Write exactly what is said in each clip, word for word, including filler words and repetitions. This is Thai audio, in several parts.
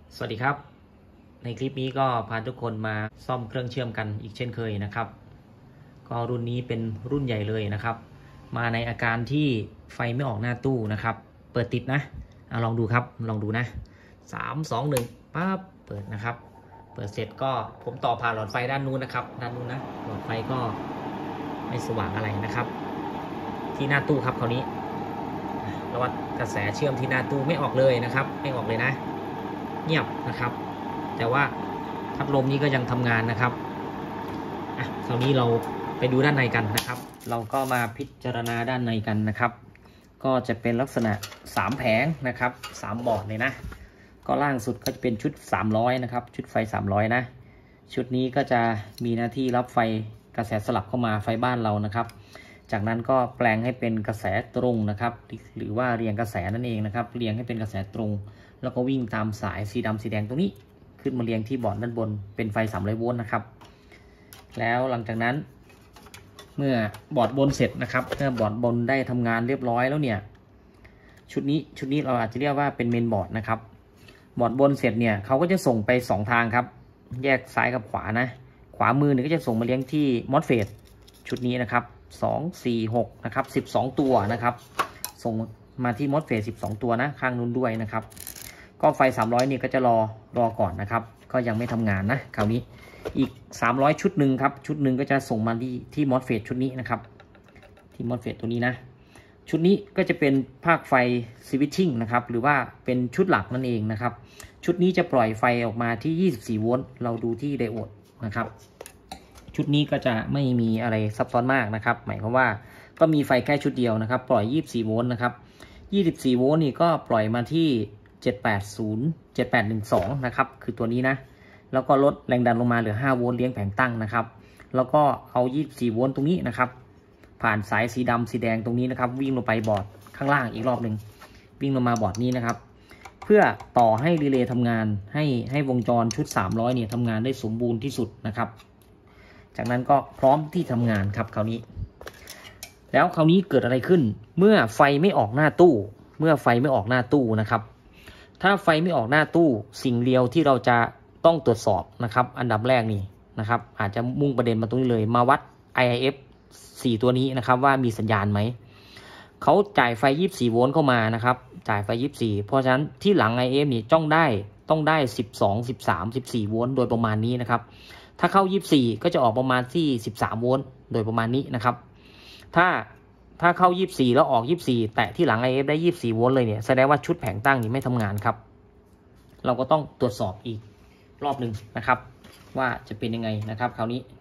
สวัสดีครับในคลิปนี้ก็พาทุกคนมาซ่อมเครื่องเชื่อมกันอีกเช่นเคยนะครับก็รุ่นนี้เป็นรุ่นใหญ่เลยนะครับมาในอาการที่ไฟไม่ออกหน้าตู้นะครับเปิดติดนะอะลองดูครับลองดูนะสาม สอง หนึ่งปั๊บเปิดนะครับเปิดเสร็จก็ผมต่อผ่านหลอดไฟด้านนู้นนะครับด้านนู้นนะหลอดไฟก็ไม่สว่างอะไรนะครับที่หน้าตู้ครับคราวนี้เราวัดกระแสเชื่อมที่หน้าตู้ไม่ออกเลยนะครับไม่ออกเลยนะเงียบนะครับแต่ว่าพัดลมนี้ก็ยังทำงานนะครับอ่ะคราวนี้เราไปดูด้านในกันนะครับเราก็มาพิจารณาด้านในกันนะครับก็จะเป็นลักษณะสามแผงนะครับสามบอร์ดเลยนะก็ล่างสุดก็จะเป็นชุดสามร้อยนะครับชุดไฟสามร้อยนะชุดนี้ก็จะมีหน้าที่รับไฟกระแสสลับเข้ามาไฟบ้านเรานะครับจากนั้นก็แปลงให้เป็นกระแสตรงนะครับหรือว่าเรียงกระแสนั่นเองนะครับเรียงให้เป็นกระแสตรงแล้วก็วิ่งตามสายสีดำสีแดงตรงนี้ขึ้นมาเรียงที่บอร์ดด้านบนเป็นไฟสามร้อยโวลต์นะครับแล้วหลังจากนั้นเมื่อบอร์ดบนเสร็จนะครับเมื่อบอร์ดบนได้ทำงานเรียบร้อยแล้วเนี่ยชุดนี้ชุดนี้เราอาจจะเรียกว่าเป็นเมนบอร์ดนะครับบอร์ดบนเสร็จเนี่ยเขาก็จะส่งไปสองทางครับแยกซ้ายกับขวานะขวามือเนี่ยก็จะส่งมาเลี้ยงที่มอสเฟตชุดนี้นะครับสอง สี่ หกนะครับสิบสองตัวนะครับส่งมาที่มอสเฟตสิบสองตัวนะข้างนู้นด้วยนะครับก็ไฟสามร้อยนี่ก็จะรอรอก่อนนะครับก็ยังไม่ทำงานนะคราวนี้อีกสามร้อยชุดหนึ่งครับชุดหนึ่งก็จะส่งมาที่ที่มอสเฟตชุดนี้นะครับที่มอสเฟตตัวนี้นะชุดนี้ก็จะเป็นภาคไฟสวิตชิ่งนะครับหรือว่าเป็นชุดหลักนั่นเองนะครับชุดนี้จะปล่อยไฟออกมาที่ยี่สิบสี่โวลต์เราดูที่ไดโอดนะครับชุดนี้ก็จะไม่มีอะไรซับซ้อนมากนะครับหมายความว่าก็มีไฟแค่ชุดเดียวนะครับปล่อยยี่สิบสี่โวลต์นะครับยี่สิบสี่โวลต์นี่ก็ปล่อยมาที่เจ็ดแปดศูนย์ เจ็ดแปดหนึ่งสองนะครับคือตัวนี้นะแล้วก็ลดแรงดันลงมาเหลือห้าโวลต์เลี้ยงแผงตั้งนะครับแล้วก็เอายี่สิบสี่โวลต์ตรงนี้นะครับผ่านสายสีดำสีแดงตรงนี้นะครับวิ่งลงไปบอร์ดข้างล่างอีกรอบหนึ่งวิ่งลงมาบอร์ดนี้นะครับเพื่อต่อให้รีเลย์ทำงานให้ให้วงจรชุดสามร้อยเนี่ยทำงานได้สมบูรณ์ที่สุดนะครับจากนั้นก็พร้อมที่ทำงานครับคราวนี้แล้วคราวนี้เกิดอะไรขึ้นเมื่อไฟไม่ออกหน้าตู้เมื่อไฟไม่ออกหน้าตู้นะครับถ้าไฟไม่ออกหน้าตู้สิ่งเดียวที่เราจะต้องตรวจสอบนะครับอันดับแรกนี่นะครับอาจจะมุ่งประเด็นมาตรงนี้เลยมาวัด ไอ ไอ เอฟ สี่ตัวนี้นะครับว่ามีสัญญาณไหมเขาจ่ายไฟยี่สิบสี่โวลต์เข้ามานะครับจ่ายไฟยี่สิบสี่เพราะฉะนั้นที่หลัง ไอ เอ เอฟ นี่จ้องได้ต้องได้สิบสอง สิบสาม สิบสี่โวลต์โดยประมาณนี้นะครับถ้าเข้ายี่สิบสี่ก็จะออกประมาณที่สิบสามโวลต์โดยประมาณนี้นะครับถ้าถ้าเข้ายี่สิบสี่แล้วออกยี่สิบสี่แตะที่หลัง ไอ เอฟ ได้ยี่สิบสี่โวลต์เลยเนี่ยแสดงว่าชุดแผงตั้งนี่ไม่ทำงานครับเราก็ต้องตรวจสอบอีกรอบหนึ่งนะครับว่าจะเป็นยังไงนะครับคราวนี้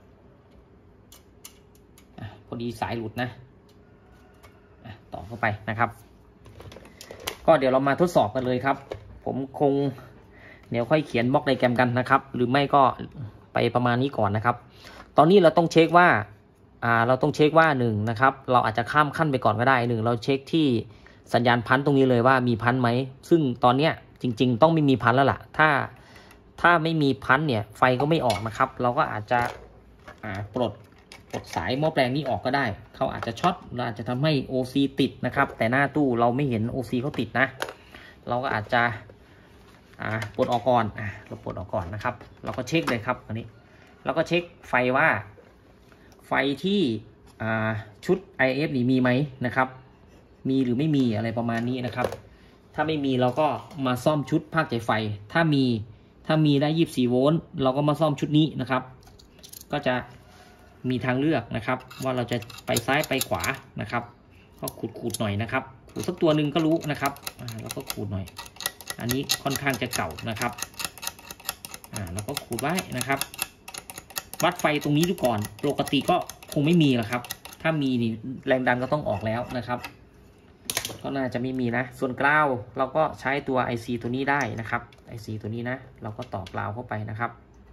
พอดีสายหลุดนะต่อเข้าไปนะครับก็เดี๋ยวเรามาทดสอบกันเลยครับผมคงเดี๋ยวค่อยเขียนบล็อกไดแกรมกันนะครับหรือไม่ก็ไปประมาณนี้ก่อนนะครับตอนนี้เราต้องเช็คว่าอ่าเราต้องเช็คว่าหนึ่งนะครับเราอาจจะข้ามขั้นไปก่อนก็ได้หนึ่งเราเช็คที่สัญญาณพันตรงนี้เลยว่ามีพันไหมซึ่งตอนเนี้ยจริงๆต้องไม่มีพันแล้วล่ะถ้าถ้าไม่มีพันเนี่ยไฟก็ไม่ออกนะครับเราก็อาจจะอ่าปลดปลดสายหม้อแปลงนี้ออกก็ได้เขาอาจจะช็อตเราอาจจะทำให้ โอ ซี ติดนะครับแต่หน้าตู้เราไม่เห็น โอ ซี เขาติดนะเราก็อาจจะอ่าปลดออกก่อนอ่าเราปลดออกก่อนนะครับเราก็เช็คเลยครับอันนี้เราก็เช็คไฟว่าไฟที่อ่าชุด ไอ เอฟ นี่มีไหมนะครับมีหรือไม่มีอะไรประมาณนี้นะครับถ้าไม่มีเราก็มาซ่อมชุดภาคจ่ายไฟถ้ามีถ้ามีได้ยี่สิบสี่โวลต์เราก็มาซ่อมชุดนี้นะครับก็จะมีทางเลือกนะครับว่าเราจะไปซ้ายไปขวานะครับก็ขูดขูดหน่อยนะครับขูดสักตัวหนึ่งก็รู้นะครับอ่าแล้วก็ขูดหน่อยอันนี้ค่อนข้างจะเก่านะครับอ่าแล้วก็ขูดไว้นะครับวัดไฟตรงนี้ดูก่อนปกติก็คงไม่มีหรอกครับถ้ามีนี่แรงดันก็ต้องออกแล้วนะครับก็น่าจะไม่มีนะส่วนกราวเราก็ใช้ตัว ไอ ซี ตัวนี้ได้นะครับ ไอ ซี ตัวนี้นะเราก็ต่อกราวเข้าไปนะครับ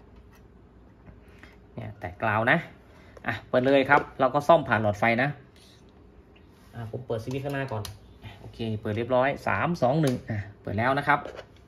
เนี่ยแต่กราวนะอ่ะเปิดเลยครับเราก็ซ่อมผ่านหลอดไฟนะอ่ะผมเปิดสวิตช์ข้างหน้าก่อนโอเคเปิดเรียบร้อยสาม สอง หนึ่งอ่ะเปิดแล้วนะครับ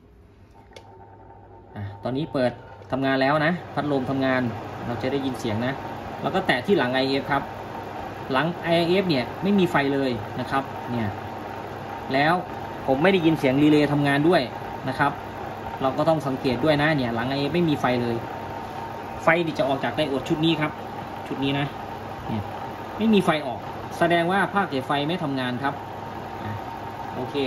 อ่ะตอนนี้เปิดทำงานแล้วนะพัดลมทำงานเราจะได้ยินเสียงนะแล้วก็แตะที่หลัง ไอ เอฟ ครับหลัง ไอ เอฟ เนี่ยไม่มีไฟเลยนะครับเนี่ยแล้วผมไม่ได้ยินเสียงรีเลย์ทำงานด้วยนะครับเราก็ต้องสังเกตด้วยนะเนี่ยหลังไอ้ไม่มีไฟเลยไฟที่จะออกจากไดโอดชุดนี้ครับชุดนี้นะเนี่ยไม่มีไฟออกแสดงว่าภาคจ่ายไฟไม่ทำงานครับโอเค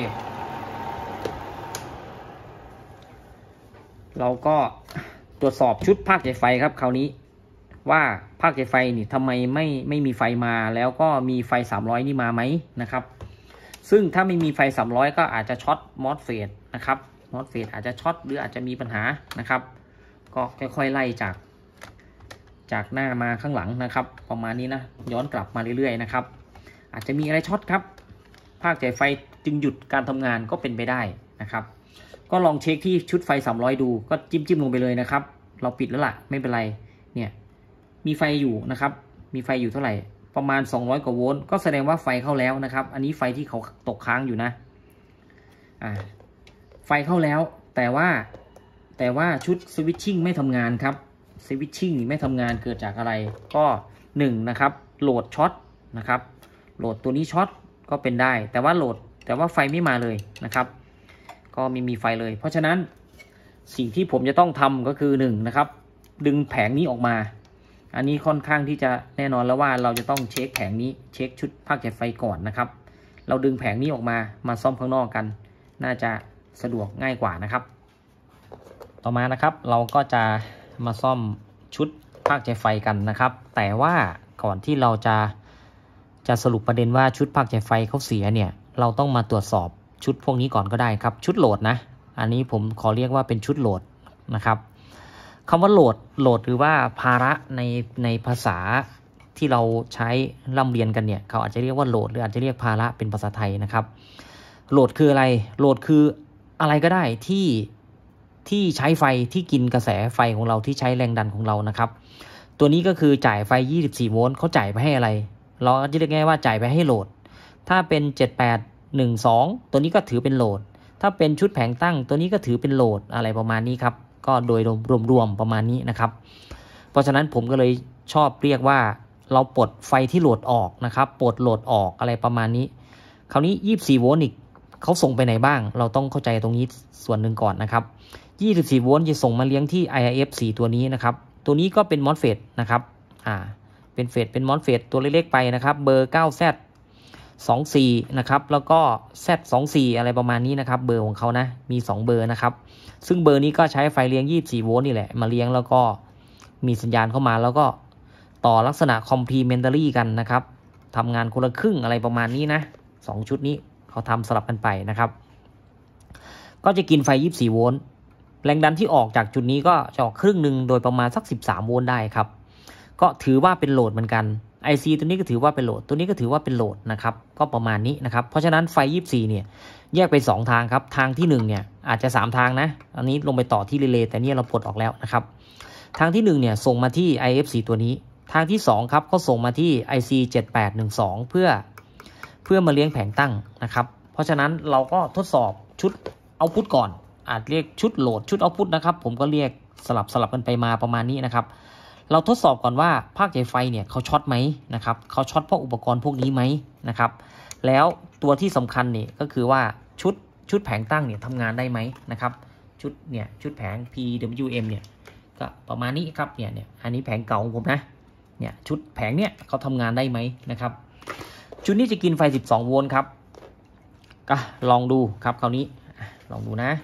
เราก็ตรวจสอบชุดภาคจ่ายไฟครับคราวนี้ว่าภาคจ่ายไฟนี่ทำไมไม่ไม่มีไฟมาแล้วก็มีไฟสามร้อยนี่มาไหมนะครับซึ่งถ้าไม่มีไฟสามร้อยก็อาจจะช็อตมอสเฟตนะครับมอสเฟตอาจจะช็อตหรืออาจจะมีปัญหานะครับก็ค่อยๆไล่จากจากหน้ามาข้างหลังนะครับประมาณนี้นะย้อนกลับมาเรื่อยๆนะครับอาจจะมีอะไรช็อตครับภาคจ่ายไฟจึงหยุดการทำงานก็เป็นไปได้นะครับก็ลองเช็คที่ชุดไฟสามร้อยดูก็จิ้มจิ้มลงไปเลยนะครับเราปิดแล้วล่ะไม่เป็นไรเนี่ยมีไฟอยู่นะครับมีไฟอยู่เท่าไหร่ประมาณสองร้อยกว่าโวลต์ก็แสดงว่าไฟเข้าแล้วนะครับอันนี้ไฟที่เขาตกค้างอยู่นะอ่าไฟเข้าแล้วแต่ว่าแต่ว่าชุดสวิตชิ่งไม่ทำงานครับสวิตชิ่งไม่ทำงานเกิดจากอะไรก็หนึ่งนะครับโหลดช็อตนะครับโหลดตัวนี้ช็อตก็เป็นได้แต่ว่าโหลดแต่ว่าไฟไม่มาเลยนะครับก็ไม่มีไฟเลยเพราะฉะนั้นสิ่งที่ผมจะต้องทำก็คือหนึ่งนะครับดึงแผงนี้ออกมาอันนี้ค่อนข้างที่จะแน่นอนแล้วว่าเราจะต้องเช็คแผงนี้เช็คชุดภาคจ่ายไฟก่อนนะครับเราดึงแผงนี้ออกมามาซ่อมข้างนอกกันน่าจะสะดวกง่ายกว่านะครับต่อมานะครับเราก็จะมาซ่อมชุดภาคจ่ายไฟกันนะครับแต่ว่าก่อนที่เราจะจะสรุปประเด็นว่าชุดภาคจ่ายไฟเขาเสียเนี่ยเราต้องมาตรวจสอบชุดพวกนี้ก่อนก็ได้ครับชุดโหลดนะอันนี้ผมขอเรียกว่าเป็นชุดโหลดนะครับคำว่าโหลดโหลดหรือว่าภาระในในภาษาที่เราใช้ร่ำเรียนกันเนี่ยเขาอาจจะเรียกว่าโหลดหรืออาจจะเรียกภาระเป็นภาษาไทยนะครับโหลดคืออะไรโหลดคืออะไรก็ได้ที่ที่ใช้ไฟที่กินกระแสไฟของเราที่ใช้แรงดันของเรานะครับตัวนี้ก็คือจ่ายไฟยี่สิบสี่โวลต์เขาจ่ายไปให้อะไรเราจะเรียกง่ายว่าจ่ายไปให้โหลดถ้าเป็นเจ็ดแปดหนึ่งสองตัวนี้ก็ถือเป็นโหลดถ้าเป็นชุดแผงตั้งตัวนี้ก็ถือเป็นโหลดอะไรประมาณนี้ครับก็โดยรวมๆประมาณนี้นะครับเพราะฉะนั้นผมก็เลยชอบเรียกว่าเราปลดไฟที่โหลดออกนะครับปลดโหลดออกอะไรประมาณนี้คราวนี้ยี่สิบสี่โวลต์อีกเขาส่งไปไหนบ้างเราต้องเข้าใจตรงนี้ส่วนหนึ่งก่อนนะครับยี่สิบสี่โวลต์จะส่งมาเลี้ยงที่ ไอ อาร์ เอฟ สี่ตัวนี้นะครับตัวนี้ก็เป็นมอสเฟตนะครับอ่าเป็นเฟตเป็นมอสเฟตตัวเล็กๆไปนะครับเบอร์ เก้าแซด สองสี่นะครับแล้วก็ แซด สองสี่อะไรประมาณนี้นะครับเบอร์ของเขานะมีสองเบอร์นะครับซึ่งเบอร์นี้ก็ใช้ไฟเลี้ยงยี่สิบสี่โวลต์นี่แหละมาเลี้ยงแล้วก็มีสัญญาณเข้ามาแล้วก็ต่อลักษณะ complementary กันนะครับทำงานคนละครึ่งอะไรประมาณนี้นะสองชุดนี้เขาทำสลับกันไปนะครับก็จะกินไฟยี่สิบสี่โวลต์แรงดันที่ออกจากจุดนี้ก็จะออกครึ่งหนึ่งโดยประมาณสักสิบสามโวลต์ได้ครับก็ถือว่าเป็นโหลดเหมือนกัน ไอ ซี ตัวนี้ก็ถือว่าเป็นโหลดตัวนี้ก็ถือว่าเป็นโหลดนะครับก็ประมาณนี้นะครับเพราะฉะนั้นไฟยี่สิบสี่เนี่ยแยกไปสองทางครับทางที่หนึ่งเนี่ยอาจจะสามทางนะอันนี้ลงไปต่อที่รีเลย์แต่นี่เราปลดออกแล้วนะครับทางที่หนึ่งเนี่ยส่งมาที่ ไอ เอฟ สี่ ตัวนี้ทางที่สองครับก็ส่งมาที่ ไอ ซี เจ็ดแปดหนึ่งสอง เพื่อเพื่อมาเลี้ยงแผงตั้งนะครับเพราะฉะนั้นเราก็ทดสอบชุดเอาพุทก่อนอาจเรียกชุดโหลดชุดเอาพุทนะครับผมก็เรียกสลับสลับกันไปมาประมาณนี้นะครับเราทดสอบก่อนว่าภาคจ่ายไฟเนี่ยเขาช็อตไหมนะครับเขาช็อตเพราะอุปกรณ์พวกนี้ไหมนะครับแล้วตัวที่สำคัญเนี่ยก็คือว่าชุดชุดแผงตั้งเนี่ยทำงานได้ไหมนะครับชุดเนี่ยชุดแผง พี ดับเบิลยู เอ็ม เนี่ยก็ประมาณนี้ครับเนี่ยเนี่ยอันนี้แผงเก่าของผมนะเนี่ยชุดแผงเนี่ยเขาทำงานได้ไหมนะครับชุดนี้จะกินไฟสิบสองโวลต์ครับก็ลองดูครับคราวนี้ลองดูนะ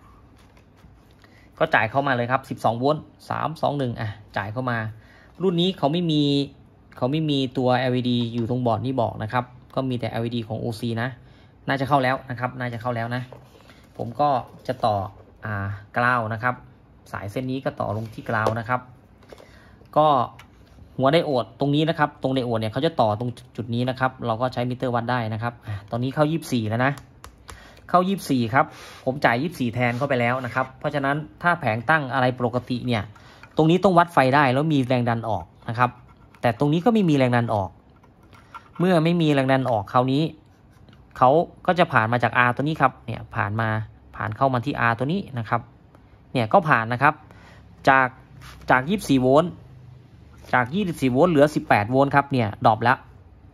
ก็จ่ายเข้ามาเลยครับสิบสองโวลต์สาม สอง หนึ่งอ่ะจ่ายเข้ามารุ่นนี้เขาไม่มีเขาไม่มีตัว แอล อี ดี อยู่ตรงบอร์ดนี้บอกนะครับก็มีแต่ แอล อี ดี ของ โอ ซี นะน่าจะเข้าแล้วนะครับน่าจะเข้าแล้วนะผมก็จะต่ออ่ากราวนะครับสายเส้นนี้ก็ต่อลงที่กราวนะครับก็หัวไดโอดตรงนี้นะครับตรงไดโอดเนี่ยเขาจะต่อตรงจุดนี้นะครับเราก็ใช้มิเตอร์วัดได้นะครับอ่ะตอนนี้เข้ายี่สิบสี่แล้วนะเข้ายี่สิบสี่ครับผมจ่ายยี่สิบสี่แทนเข้าไปแล้วนะครับเพราะฉะนั้นถ้าแผงตั้งอะไรปกติเนี่ยตรงนี้ต้องวัดไฟได้แล้วมีแรงดันออกนะครับแต่ตรงนี้ก็ไม่มีแรงดันออกเมื่อไม่มีแรงดันออกคราวนี้เขาก็จะผ่านมาจาก R ตัวนี้ครับเนี่ยผ่านมาผ่านเข้ามาที่ R ตัวนี้นะครับเนี่ยก็ผ่านนะครับจากจากยี่สิบสี่โวลต์จากยี่สิบสี่โวลต์เหลือสิบแปดโวลต์ครับเนี่ยดรอปแล้ว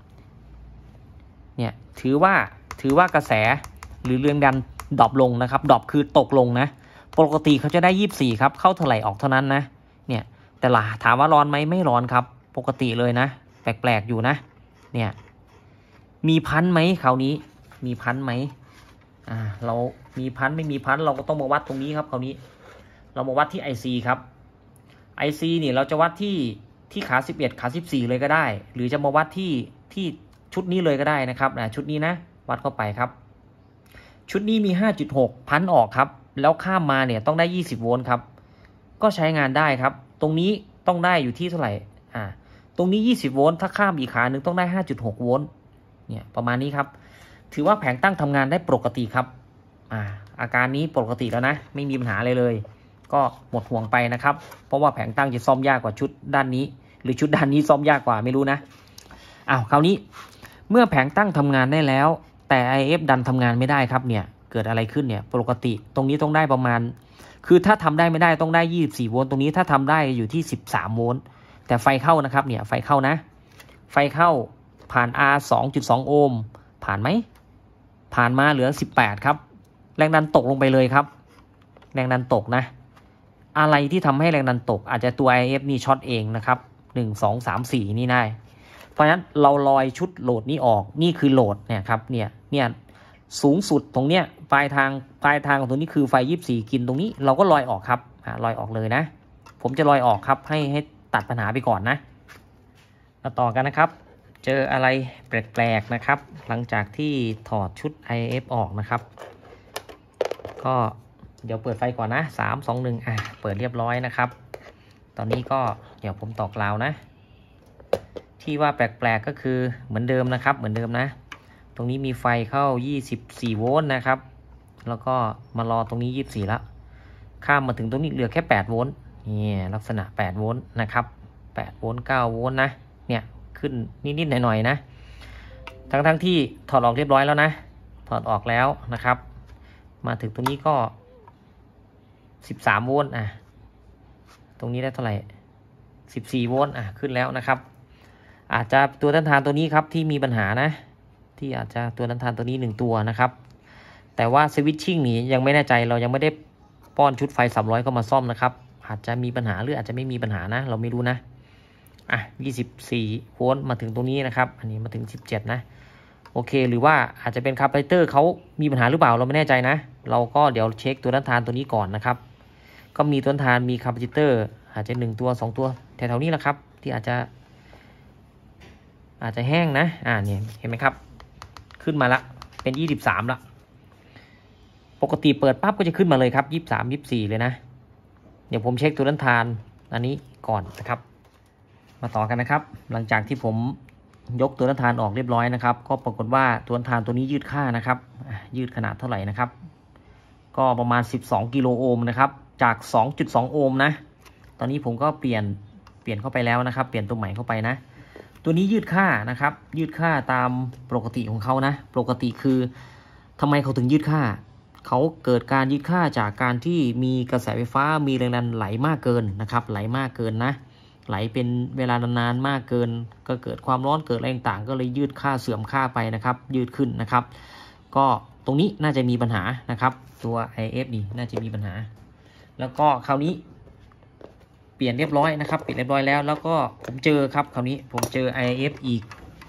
เนี่ยถือว่าถือว่ากระแสหรือแรงดันดรอปลงนะครับดรอปคือตกลงนะปกติเขาจะได้ยี่สิบสี่ครับเข้าเท่าไหร่ออกเท่านั้นนะเนี่ยแต่ละถามว่าร้อนไหมไม่ร้อนครับปกติเลยนะแปลกๆอยู่นะเนี่ยมีพันไหมคราวนี้มีพันไหมอ่าเรามีพันไม่มีพันเราก็ต้องมาวัดตรงนี้ครับคราวนี้เรามาวัดที่ ไอ ซี ครับ ไอ ซี เนี่ยเราจะวัดที่ที่ขาสิบเอ็ดขาสิบสี่เลยก็ได้หรือจะมาวัดที่ที่ชุดนี้เลยก็ได้นะครับนะชุดนี้นะวัดเข้าไปครับชุดนี้มี ห้าจุดหก พันออกครับแล้วข้ามมาเนี่ยต้องได้ยี่สิบโวลต์ครับก็ใช้งานได้ครับตรงนี้ต้องได้อยู่ที่เท่าไหร่อ่าตรงนี้ยี่สิบโวลต์ถ้าข้ามอีกขาหนึ่งต้องได้ ห้าจุดหก โวลต์เนี่ยประมาณนี้ครับถือว่าแผงตั้งทำงานได้ปกติครับอ่าอาการนี้ปกติแล้วนะไม่มีปัญหาอะไรเลยก็หมดห่วงไปนะครับเพราะว่าแผงตั้งจะซ่อมยากกว่าชุดด้านนี้หรือชุดด้านนี้ซ่อมยากกว่าไม่รู้นะอ้าวคราวนี้เมื่อแผงตั้งทำงานได้แล้วแต่ ไอ เอฟ ดันทำงานไม่ได้ครับเนี่ยเกิดอะไรขึ้นเนี่ยปกติตรงนี้ต้องได้ประมาณคือถ้าทำได้ไม่ได้ต้องได้ยี่สิบสี่โวลต์ตรงนี้ถ้าทำได้อยู่ที่สิบสามโวลต์แต่ไฟเข้านะครับเนี่ยไฟเข้านะไฟเข้าผ่าน อาร์ สองจุดสอง โอห์มผ่านไหมผ่านมาเหลือสิบแปดครับแรงดันตกลงไปเลยครับแรงดันตกนะอะไรที่ทำให้แรงดันตกอาจจะตัว ไอ เอฟ นี่ช็อตเองนะครับหนึ่ง สอง สาม สี่นี่ได้เพราะฉะนั้นเราลอยชุดโหลดนี้ออกนี่คือโหลดเนี่ยครับเนี่ยเนี่ยสูงสุดตรงเนี้ยปลายทางปลายทางของตรงนี้คือไฟยี่สิบสี่กินตรงนี้เราก็ลอยออกครับอ่าลอยออกเลยนะผมจะลอยออกครับให้ให้ตัดปัญหาไปก่อนนะมาต่อกันนะครับเจออะไรแปลกๆนะครับหลังจากที่ถอดชุด ไอ เอฟ ออกนะครับก็เดี๋ยวเปิดไฟก่อนนะสาม สอง หนึ่งอ่ะเปิดเรียบร้อยนะครับตอนนี้ก็เดี๋ยวผมตอกกาวนะที่ว่าแปลกๆก็คือเหมือนเดิมนะครับเหมือนเดิมนะตรงนี้มีไฟเข้ายี่สิบสี่โวลต์นะครับแล้วก็มารอตรงนี้ยี่สิบสี่แล้วข้ามมาถึงตรงนี้เหลือแค่แปดโวลต์นี่ลักษณะแปดโวลต์นะครับแปดโวลต์เก้าโวลต์นะเนี่ยขึ้นนิดๆหน่อยๆนะทั้งๆที่ถอดออกเรียบร้อยแล้วนะถอดออกแล้วนะครับมาถึงตรงนี้ก็สิบสามโวลต์อ่ะตรงนี้ได้เท่าไหร่สิบสี่โวลต์อ่ะขึ้นแล้วนะครับอาจจะตัวต้านทานตัวนี้ครับที่มีปัญหานะที่อาจจะตัวต้านทานตัวนี้หนึ่งตัวนะครับแต่ว่าสวิตชิ่งนี้ยังไม่แน่ใจเรายังไม่ได้ป้อนชุดไฟสามร้อยเข้ามาซ่อมนะครับอาจจะมีปัญหาหรืออาจจะไม่มีปัญหานะเราไม่รู้นะอ่ะยี่สิบสี่โวลต์มาถึงตรงนี้นะครับอันนี้มาถึงสิบเจ็ดนะโอเคหรือว่าอาจจะเป็นคาร์บูเรเตอร์เขามีปัญหาหรือเปล่าเราไม่แน่ใจนะเราก็เดี๋ยวเช็คตัวต้านทานตัวนี้ก่อนนะครับก็มีตัวต้านทานมีคาร์บูเรเตอร์อาจจะหนึ่งตัวสองตัวแถวๆนี้แหละครับที่อาจจะอาจจะแห้งนะอ่าเนี่ยเห็นไหมครับขึ้นมาละเป็นยี่สิบสามละปกติเปิดปั๊บก็จะขึ้นมาเลยครับยี่สิบสาม ยี่สิบสี่เลยนะเดี๋ยวผมเช็คตัวต้านทานอันนี้ก่อนนะครับมาต่อกันนะครับหลังจากที่ผมยกตัวต้านทานออกเรียบร้อยนะครับก็ปรากฏว่าตัวต้านทานตัวนี้ยืดค่านะครับยืดขนาดเท่าไหร่นะครับก็ประมาณสิบสองกิโลโอห์มนะครับจาก สองจุดสอง โอห์มนะตอนนี้ผมก็เปลี่ยนเปลี่ยนเข้าไปแล้วนะครับเปลี่ยนตัวใหม่เข้าไปนะตัวนี้ยืดค่านะครับยืดค่าตามปกติของเขานะปกติคือทำไมเขาถึงยืดค่าเขาเกิดการยืดค่าจากการที่มีกระแสไฟฟ้ามีแรงดันไหลมากเกินนะครับไหลมากเกินนะไหลเป็นเวลานานๆมากเกินก็เกิดความร้อนเกิดอะไรต่างๆก็เลยยืดค่าเสื่อมค่าไปนะครับยืดขึ้นนะครับก็ตรงนี้น่าจะมีปัญหานะครับตัว ไอ เอฟ นี่น่าจะมีปัญหาแล้วก็คราวนี้เปลี่ยนเรียบร้อยนะครับเปลี่ยนเรียบร้อยแล้วแล้วก็ผมเจอครับคราวนี้ผมเจอ ไอ เอฟ อีก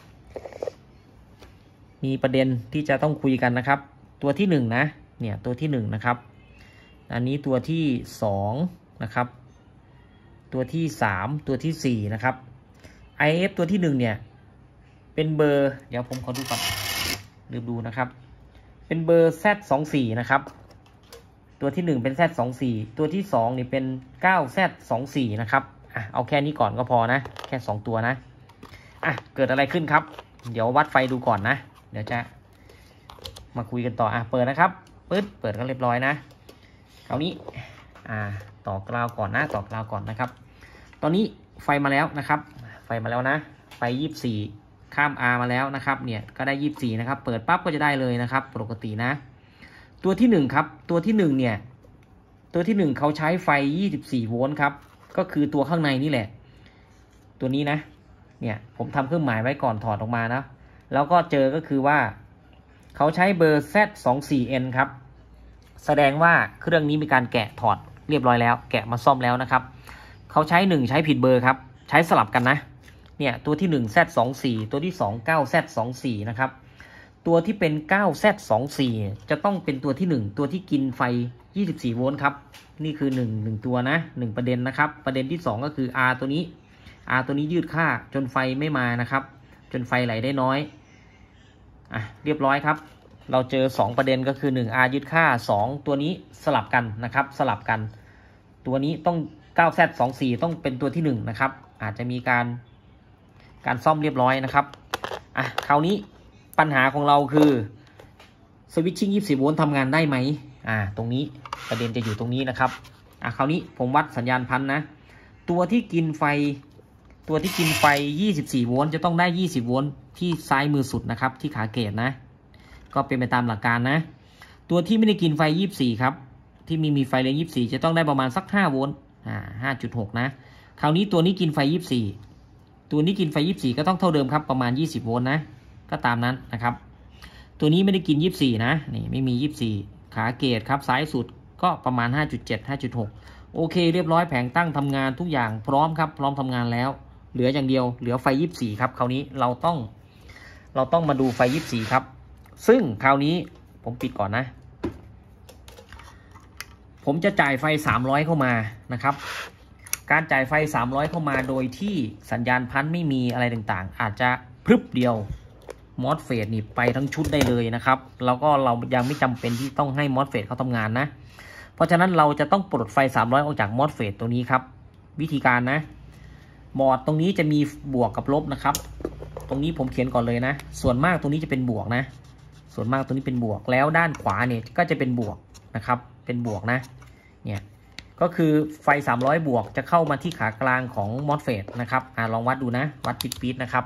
มีประเด็นที่จะต้องคุยกันนะครับตัวที่หนึ่งนะเนี่ยตัวที่หนึ่งนะครับอันนี้ตัวที่สองนะครับตัวที่สามตัวที่สี่นะครับ ไอ เอฟ ตัวที่หนึ่งเนี่ยเป็นเบอร์เดี๋ยวผมขอดูก่อนลืมดูนะครับเป็นเบอร์ แซด สองสี่ นะครับตัวที่หนึ่งเป็น แซด สองสี่ ตัวที่สองนี่เป็น เก้า แซด สองสี่ นะครับอ่ะเอาแค่นี้ก่อนก็พอนะแค่สองตัวนะอ่ะเกิดอะไรขึ้นครับเดี๋ยววัดไฟดูก่อนนะเดี๋ยวจะมาคุยกันต่ออ่ะเปิดนะครับปึ๊ดเปิดก็เรียบร้อยนะคราวนี้อ่าต่อกราวก่อนนะต่อกราวก่อนนะครับตอนนี้ไฟมาแล้วนะครับไฟมาแล้วนะไฟยี่สิบสี่ข้าม R มาแล้วนะครับเนี่ยก็ได้ยี่สิบสี่นะครับเปิดปั๊บก็จะได้เลยนะครับปกตินะตัวที่หนึ่งครับตัวที่หนึ่งเนี่ยตัวที่หนึ่งเขาใช้ไฟยี่สิบสี่โวลต์ครับก็คือตัวข้างในนี่แหละตัวนี้นะเนี่ยผมทำเครื่องหมายไว้ก่อนถอดออกมานะแล้วก็เจอก็คือว่าเขาใช้เบอร์ แซด สองสี่ เอ็น ครับแสดงว่าเครื่องนี้มีการแกะถอดเรียบร้อยแล้วแกะมาซ่อมแล้วนะครับเขาใช้หนึ่งใช้ผิดเบอร์ครับใช้สลับกันนะเนี่ยตัวที่หนึ่ง แซด สองสี่ ตัวที่สอง เก้า แซด สองสี่ นะครับตัวที่เป็น เก้า แซด สองสี่ จะต้องเป็นตัวที่หนึ่งตัวที่กินไฟยี่สิบสี่โวลต์ครับนี่คือหนึ่ง หนึ่งตัวนะหนึ่งประเด็นนะครับประเด็นที่สองก็คือ R ตัวนี้ R ตัวนี้ยืดค่าจนไฟไม่มานะครับจนไฟไหลได้น้อยอ่ะเรียบร้อยครับเราเจอสองประเด็นก็คือหนึ่ง R ยืดค่าสองตัวนี้สลับกันนะครับสลับกันตัวนี้ต้อง เก้า แซด สองสี่ ต้องเป็นตัวที่หนึ่งนะครับอาจจะมีการการซ่อมเรียบร้อยนะครับอ่ะคราวนี้ปัญหาของเราคือสวิตชิ่งยี่สิบสี่โวลต์ทำงานได้ไหมอ่าตรงนี้ประเด็นจะอยู่ตรงนี้นะครับอ่ะคราวนี้ผมวัดสัญญาณพันนะตัวที่กินไฟตัวที่กินไฟยี่สิบสี่โวลต์จะต้องได้ยี่สิบโวลต์ที่ซ้ายมือสุดนะครับที่ขาเกจนะก็เป็นไปตามหลักการนะตัวที่ไม่ได้กินไฟยี่สิบสี่ครับที่มีมีไฟเลนยี่สิบสี่จะต้องได้ประมาณสักห้าโวลต์อ่า ห้าจุดหก นะคราวนี้ตัวนี้กินไฟยี่สิบสี่ตัวนี้กินไฟยี่สิบสี่ก็ต้องเท่าเดิมครับประมาณยี่สิบโวลต์นะก็ตามนั้นนะครับตัวนี้ไม่ได้กินยี่สิบสี่นะนี่ไม่มียี่สิบสี่ขาเกจครับซ้ายสุดก็ประมาณ ห้าจุดเจ็ด ห้าจุดหก โอเคเรียบร้อยแผงตั้งทำงานทุกอย่างพร้อมครับพร้อมทำงานแล้วเหลืออย่างเดียวเหลือไฟยี่สิบสี่ครับคราวนี้เราต้องเราต้องมาดูไฟยี่สิบสี่ครับซึ่งคราวนี้ผมปิดก่อนนะผมจะจ่ายไฟสามร้อยเข้ามานะครับการจ่ายไฟสามร้อยเข้ามาโดยที่สัญญาณพันไม่มีอะไรต่างๆอาจจะพรึบเดียวมอสเฟตนี่ไปทั้งชุดได้เลยนะครับแล้วก็เรายังไม่จำเป็นที่ต้องให้มอสเฟตเขาทำงานนะเพราะฉะนั้นเราจะต้องปลดไฟสามร้อยออกจากมอสเฟตตัวนี้ครับวิธีการนะบอร์ดตรงนี้จะมีบวกกับลบนะครับตรงนี้ผมเขียนก่อนเลยนะส่วนมากตรงนี้จะเป็นบวกนะส่วนมากตรงนี้เป็นบวกแล้วด้านขวาเนี่ยก็จะเป็นบวกนะครับเป็นบวกนะเนี่ยก็คือไฟสามร้อยบวกจะเข้ามาที่ขากลางของมอสเฟตนะครับอ่าลองวัดดูนะวัดปิดปิดนะครับ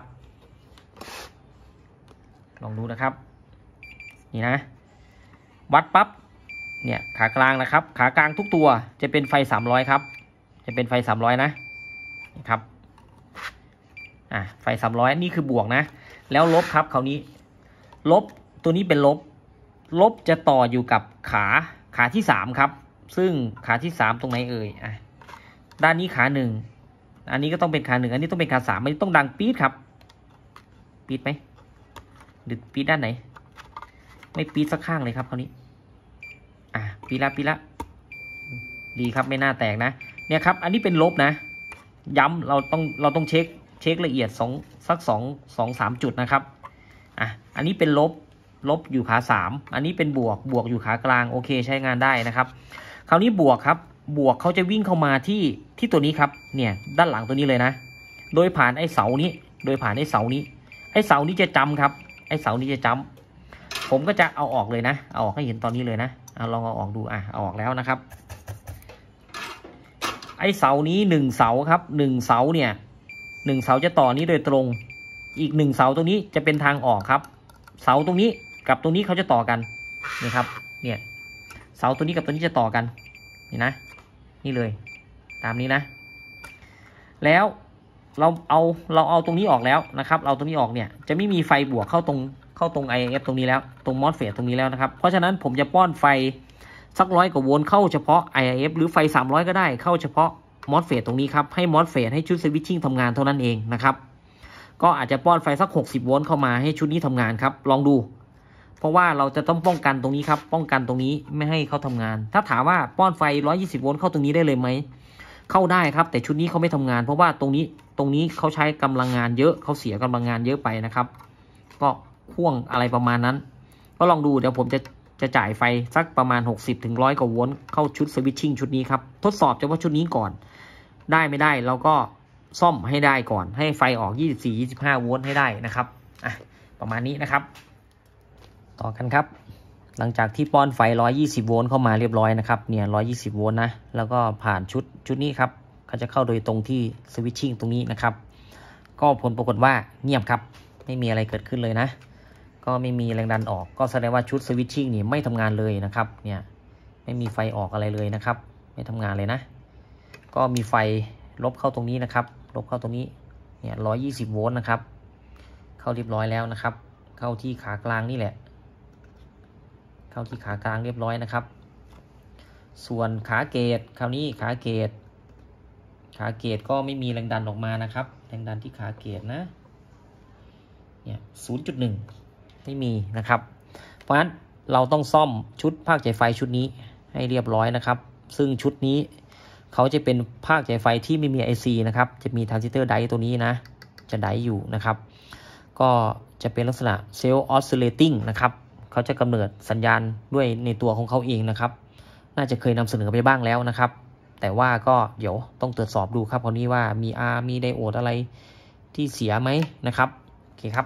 ลองดูนะครับนี่นะวัดปั๊บเนี่ยขากลางนะครับขากลางทุกตัวจะเป็นไฟสามร้อยครับจะเป็นไฟสามร้อยนะนะครับอ่ะไฟสามร้อยนี่คือบวกนะแล้วลบครับคราวนี้ลบตัวนี้เป็นลบลบจะต่ออยู่กับขาขาที่สามครับซึ่งขาที่สามตรงไหนเอ่ยอ่ะด้านนี้ขาหนึ่งอันนี้ก็ต้องเป็นขาหนึ่งอันนี้ต้องเป็นขาสามอันนี้ต้องดังปี๊ดครับปี๊ดไหมหรือปี๊ดด้านไหนไม่ปี๊ดสักข้างเลยครับคราวนี้อ่ะปี๊ดละปี๊ดละดีครับไม่น่าแตกนะเนี่ยครับอันนี้เป็นลบนะย้ำเราต้องเราต้องเช็คเช็คละเอียดสองสักสองสองสามจุดนะครับอ่ะอันนี้เป็นลบลบอยู่ขาสามอันนี้เป็นบวกบวกอยู่ขากลางโอเคใช้งานได้นะครับคราวนี้บวกครับบวกเขาจะวิ่งเข้ามาที่ที่ตัวนี้ครับเนี่ยด้านหลังตัวนี้เลยนะโดยผ่านไอ้เสานี้โดยผ่านไอ้เสานี้ไอ้เสานี้จะจำครับไอ้เสานี้จะจำผมก็จะเอาออกเลยนะเอาออกให้เห็นตอนนี้เลยนะเอาลองเอาออกดูอ่ะเอาออกแล้วนะครับไอ้เสานี้หนึ่งเสาครับหนึ่งเสาเนี่ยหนึ่งเสาจะต่อนี้โดยตรงอีกหนึ่งเสาตรงนี้จะเป็นทางออกครับเสาตรงนี้กับตรงนี้เขาจะต่อกันนี่ครับเนี่ยเสาตัวนี้กับตัวนี้จะต่อกันนี่นะนี่เลยตามนี้นะแล้วเราเอาเราเอาตรงนี้ออกแล้วนะครับเราตรงนี้ออกเนี่ยจะไม่มีไฟบวกเข้าตรงเข้าตรง ไอ เอฟ ตรงนี้แล้วตรงมอสเฟตตรงนี้แล้วนะครับเพราะฉะนั้นผมจะป้อนไฟสักร้อยกว่าโวลต์เข้าเฉพาะ ไอ เอฟ หรือไฟสามร้อยก็ได้เข้าเฉพาะมอสเฟตตรงนี้ครับให้มอสเฟตให้ชุดสวิตชิ่งทำงานเท่านั้นเองนะครับก็อาจจะป้อนไฟสักหกสิบโวลต์เข้ามาให้ชุดนี้ทำงานครับลองดูเพราะว่าเราจะต้องป้องกันตรงนี้ครับป้องกันตรงนี้ไม่ให้เขาทำงานถ้าถามว่าป้อนไฟหนึ่งร้อยยี่สิบโวลต์เข้าตรงนี้ได้เลยไหมเข้าได้ครับแต่ชุดนี้เขาไม่ทำงานเพราะว่าตรงนี้ตรงนี้เขาใช้กำลังงานเยอะเขาเสียกำลังงานเยอะไปนะครับก็พ่วงอะไรประมาณนั้นก็ลองดูเดี๋ยวผมจะจะจ่ายไฟสักประมาณหกสิบถึงหนึ่งร้อยกว่าโวลต์เข้าชุดสวิตชิ่งชุดนี้ครับทดสอบเฉพาะชุดนี้ก่อนได้ไม่ได้เราก็ซ่อมให้ได้ก่อนให้ไฟออกยี่สิบสี่ ยี่สิบห้าโวลต์ให้ได้นะครับอ่ะประมาณนี้นะครับต่อกันครับหลังจากที่ป้อนไฟหนึ่งร้อยยี่สิบโวลต์เข้ามาเรียบร้อยนะครับเนี่ยหนึ่งร้อยยี่สิบโวลต์นะแล้วก็ผ่านชุดชุดนี้ครับเขาจะเข้าโดยตรงที่สวิตชิ่งตรงนี้นะครับก็ผลปรากฏว่าเงียบครับไม่มีอะไรเกิดขึ้นเลยนะก็ไม่มีแรงดันออกก็แสดงว่าชุดสวิตชิ่งนี่ไม่ทำงานเลยนะครับเนี่ยไม่มีไฟออกอะไรเลยนะครับไม่ทำงานเลยนะก็มีไฟลบเข้าตรงนี้นะครับลบเข้าตรงนี้เนี่ยหนึ่งร้อยยี่สิบโวลต์นะครับเข้าเรียบร้อยแล้วนะครับเข้าที่ขากลางนี่แหละเข้าที่ขากลางเรียบร้อยนะครับส่วนขาเกตคราวนี้ขาเกตขาเกตก็ไม่มีแรงดันออกมานะครับแรงดันที่ขาเกตนะเนี่ย ศูนย์จุดหนึ่ง ไม่มีนะครับเพราะฉะนั้นเราต้องซ่อมชุดภาคจ่ายไฟชุดนี้ให้เรียบร้อยนะครับซึ่งชุดนี้เขาจะเป็นภาคจ่ายไฟที่ไม่มี ไอ ซี นะครับจะมีทรานซิสเตอร์ไดตัวนี้นะจะไดอยู่นะครับก็จะเป็นลักษณะเซลล์ออสซิเลตติ้งนะครับเขาจะกำเนิดสัญญาณด้วยในตัวของเขาเองนะครับน่าจะเคยนำเสนอไปบ้างแล้วนะครับแต่ว่าก็เดี๋ยวต้องตรวจสอบดูครับคราวนี้ว่ามี R มีไดโอดอะไรที่เสียไหมนะครับโอเคครับ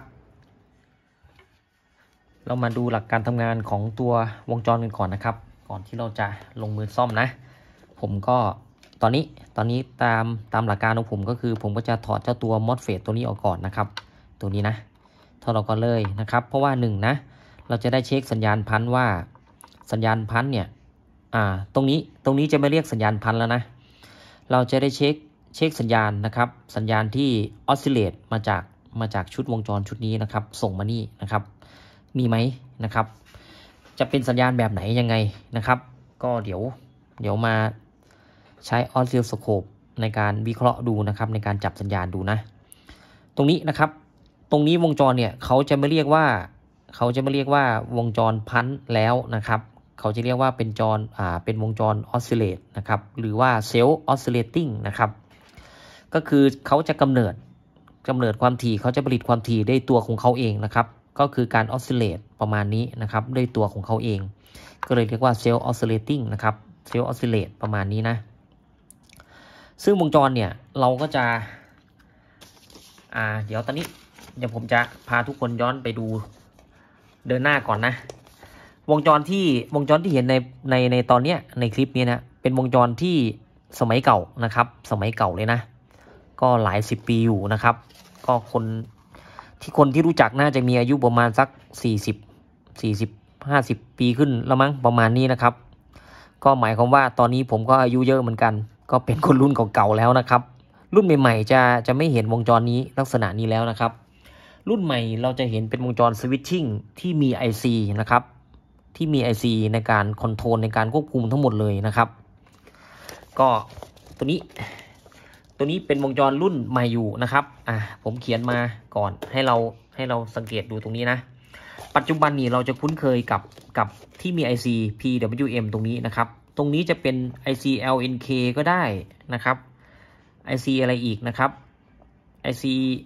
เรามาดูหลักการทำงานของตัววงจรกันก่อนนะครับก่อนที่เราจะลงมือซ่อมนะผมก็ตอนนี้ตอนนี้ตามตามหลักการของผมก็คือผมก็จะถอดเจ้าตัว มอสเฟต ตัวนี้ออกก่อนนะครับตัวนี้นะถอดออกก่อนเลยนะครับเพราะว่าหนึ่งนะเราจะได้เช็คสัญญาณพันว่าสัญญาณพันเนี่ยอ่าตรงนี้ตรงนี้จะไม่เรียกสัญญาณพันแล้วนะเราจะได้เช็คเช็คสัญญาณนะครับสัญญาณที่ออสซิเลตมาจากมาจากชุดวงจรชุดนี้นะครับส่งมานี่นะครับมีไหมนะครับจะเป็นสัญญาณแบบไหนยังไงนะครับก็เดี๋ยวเดี๋ยวมาใช้ออสซิลโสโคปในการวิเคราะห์ดูนะครับในการจับสัญญาณดูนะตรงนี้นะครับตรงนี้วงจรเนี่ยเขาจะไม่เรียกว่าเขาจะไม่เรียกว่าวงจรพันแล้วนะครับเขาจะเรียกว่าเป็นจรอ่าเป็นวงจรออสซิเลตนะครับหรือว่าเซลล์ออสซิเลตติ้งนะครับก็คือเขาจะกำเนิดกำเนิดความถี่เขาจะผลิตความถี่ด้วยตัวของเขาเองนะครับก็คือการออสซิเลตประมาณนี้นะครับด้วยตัวของเขาเองก็เลยเรียกว่าเซลล์ออสซิเลตติ้งนะครับเซลล์ออสซิเลตประมาณนี้นะซึ่งวงจรเนี่ยเราก็จะอ่าเดี๋ยวตอนนี้เดี๋ยวผมจะพาทุกคนย้อนไปดูเดินหน้าก่อนนะวงจรที่วงจรที่เห็นในในในตอนเนี้ยในคลิปนี้นะเป็นวงจรที่สมัยเก่านะครับสมัยเก่าเลยนะก็หลายสิบปีอยู่นะครับก็คนที่คนที่รู้จักน่าจะมีอายุประมาณสักสี่สิบ สี่สิบ ห้าสิบปีขึ้นแล้วมั้งประมาณนี้นะครับก็หมายความว่าตอนนี้ผมก็อายุเยอะเหมือนกันก็เป็นคนรุ่นเก่าๆแล้วนะครับรุ่นใหม่ๆจะจะไม่เห็นวงจรนี้ลักษณะนี้แล้วนะครับรุ่นใหม่เราจะเห็นเป็นวงจรสวิตชิ่งที่มี ไอ ซี นะครับที่มี ไอ ซี ในการคอนโทรลในการควบคุมทั้งหมดเลยนะครับก็ตัวนี้ตัวนี้เป็นวงจรรุ่นใหม่อยู่นะครับอ่ะผมเขียนมาก่อนให้เราให้เราสังเกตดูตรงนี้นะปัจจุบันนี้เราจะคุ้นเคยกับกับที่มี ไอ ซี พี ดับเบิลยู เอ็ม ตรงนี้นะครับตรงนี้จะเป็น ไอ ซี แอล เอ็น เค ก็ได้นะครับ ไอ ซี อะไรอีกนะครับ ไอ ซี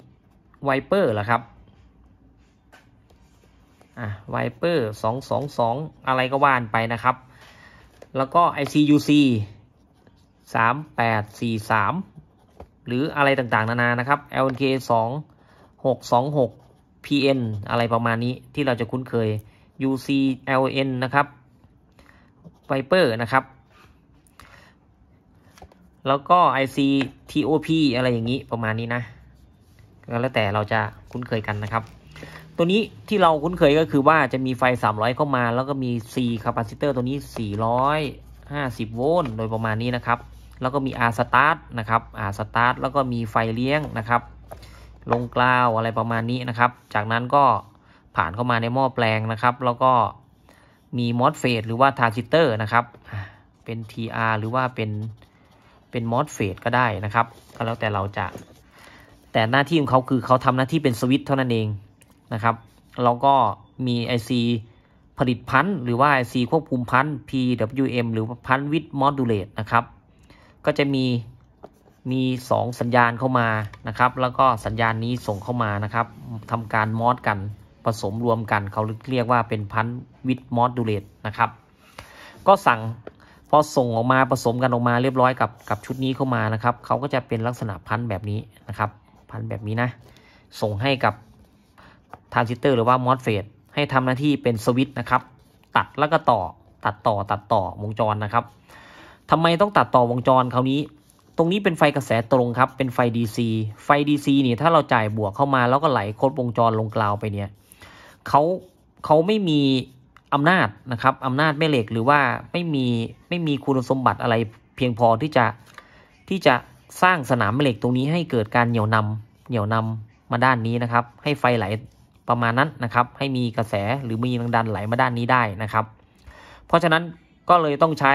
Viper เหรอครับอ่ะ Viper สอง สอง สองอะไรก็ว่านไปนะครับแล้วก็ ไอ ซี ยู ซี สาม แปด สี่ สามหรืออะไรต่างๆนานานะครับ แอล เอ็น เค สอง หก สอง หก พี เอ็น อะไรประมาณนี้ที่เราจะคุ้นเคย ยู ซี แอล เอ็น นะครับ Viper นะครับแล้วก็ ไอ ซี ที โอ พี อะไรอย่างนี้ประมาณนี้นะก็แล้วแต่เราจะคุ้นเคยกันนะครับตัวนี้ที่เราคุ้นเคยก็คือว่าจะมีไฟสามร้อยเข้ามาแล้วก็มี C คาปาซิเตอร์ตัวนี้สี่ร้อยห้าสิบโวลต์โดยประมาณนี้นะครับแล้วก็มี R start นะครับ R start แล้วก็มีไฟเลี้ยงนะครับลงกราวอะไรประมาณนี้นะครับจากนั้นก็ผ่านเข้ามาในหม้อแปลงนะครับแล้วก็มี มอสเฟต หรือว่าทรานซิสเตอร์นะครับเป็น ที อาร์ หรือว่าเป็นเป็น มอสเฟต ก็ได้นะครับก็แล้วแต่เราจะแต่หน้าที่ของเขาคือเขาทำหน้าที่เป็นสวิตช์เท่านั้นเองนะครับแล้วก็มี ไอ ซี ผลิตพันธุ์หรือว่า ไอ ซี ควบคุมพันธุ์ พี ดับเบิลยู เอ็ม หรือพันธุ์ with modulate นะครับก็จะมีมีสองสัญญาณเข้ามานะครับแล้วก็สัญญาณนี้ส่งเข้ามานะครับทำการมอดกันผสมรวมกันเขาเรียกว่าเป็นพันธุ์ with modulate นะครับก็สั่งพอส่งออกมาผสมกันออกมาเรียบร้อยกับกับชุดนี้เข้ามานะครับเขาก็จะเป็นลักษณะพันธุ์แบบนี้นะครับพันธุ์แบบนี้นะส่งให้กับทรานซิสเตอร์หรือว่า มอสเฟต ให้ทำหน้าที่เป็นสวิตช์นะครับตัดแล้วก็ต่อตัดต่อตัดต่อวงจรนะครับทำไมต้องตัดต่อวงจรคราวนี้ตรงนี้เป็นไฟกระแสตรงครับเป็นไฟ ดี ซี ไฟ ดี ซี นี่ถ้าเราจ่ายบวกเข้ามาแล้วก็ไหลครบวงจรลงกราวไปเนี่ยเขาเขาไม่มีอำนาจนะครับอำนาจแม่เหล็กหรือว่าไม่มีไม่มีคุณสมบัติอะไรเพียงพอที่จะที่จะสร้างสนามแม่เหล็กตรงนี้ให้เกิดการเหนี่ยวนำเหนี่ยวนำมาด้านนี้นะครับให้ไฟไหลประมาณนั้นนะครับให้มีกระแสหรือมีแรงดันไหลมาด้านนี้ได้นะครับเพราะฉะนั้นก็เลยต้องใช้